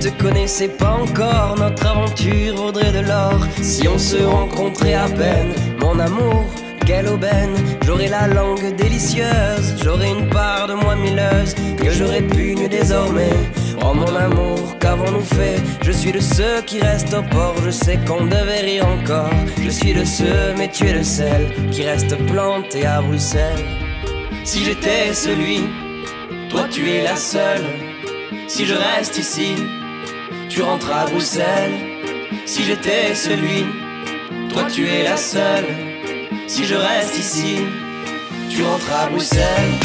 te connaissais pas encore, notre aventure vaudrait de l'or si on se rencontrait à peine. Mon amour, quelle aubaine, j'aurais la langue délicieuse, j'aurais une part de moi mielleuse que je répugne désormais. Oh mon amour, qu'avons-nous fait? Je suis de ceux qui restent au port, je sais qu'on devait rire encore. Je suis de ceux, mais tu es le seul qui reste planté à Bruxelles. Si j'étais celui, toi tu es la seule. Si je reste ici, tu rentres à Bruxelles. Si j'étais celui, toi tu es la seule. Si je reste ici, tu rentres à Bruxelles.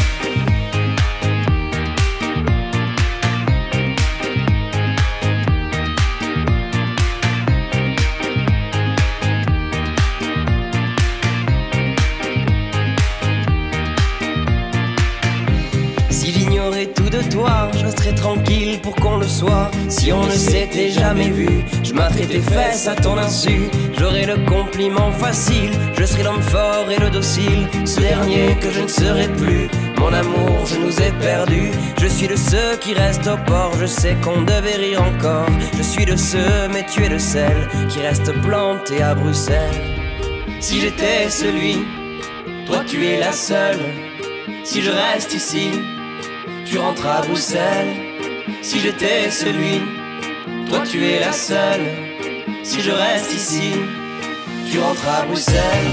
Si j'ignorais tout de toi, je resterais tranquille pour qu'on le soit. Si on ne s'était jamais vu, je m'atterais tes fesses à ton insu. J'aurais le compliment facile, je serais l'homme fort et le docile. Ce dernier que je ne serai plus, mon amour, je nous ai perdus. Je suis de ceux qui restent au port, je sais qu'on devait rire encore. Je suis de ceux, mais tu es de celles qui restent plantés à Bruxelles. Si j'étais celui, toi tu es la seule. Si je reste ici, tu rentres à Bruxelles. Si j'étais celui, toi tu es la seule. Si je reste ici, tu rentres à Bruxelles.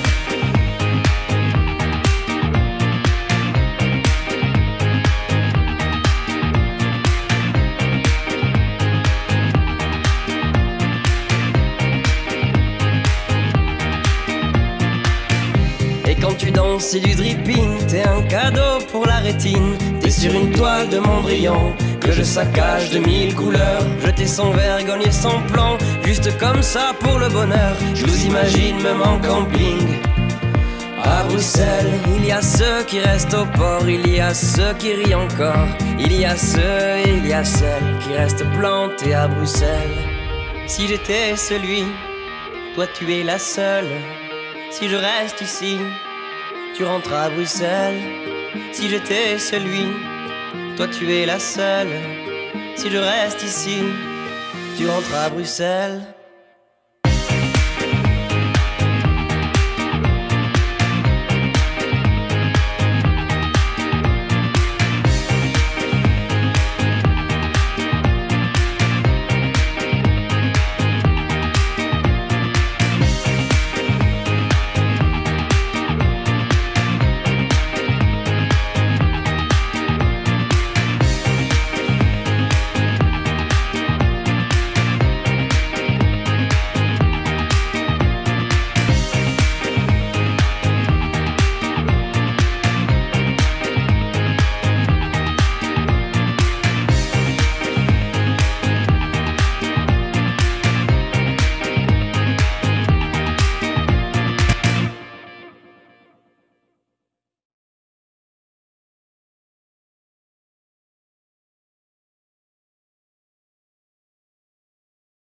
Et quand tu danses, c'est du dripping, t'es un cadeau pour la rétine. T'es sur une toile de Mondrian que je saccage de 1000 couleurs. Jeter sans vergogne et sans plan, juste comme ça pour le bonheur. Je vous imagine même en camping à Bruxelles. Il y a ceux qui restent au port, il y a ceux qui rient encore. Il y a ceux et il y a celles qui restent plantés à Bruxelles. Si j'étais celui, toi tu es la seule. Si je reste ici, tu rentres à Bruxelles. Si j'étais celui, toi tu es la seule. Si je reste ici, tu rentres à Bruxelles.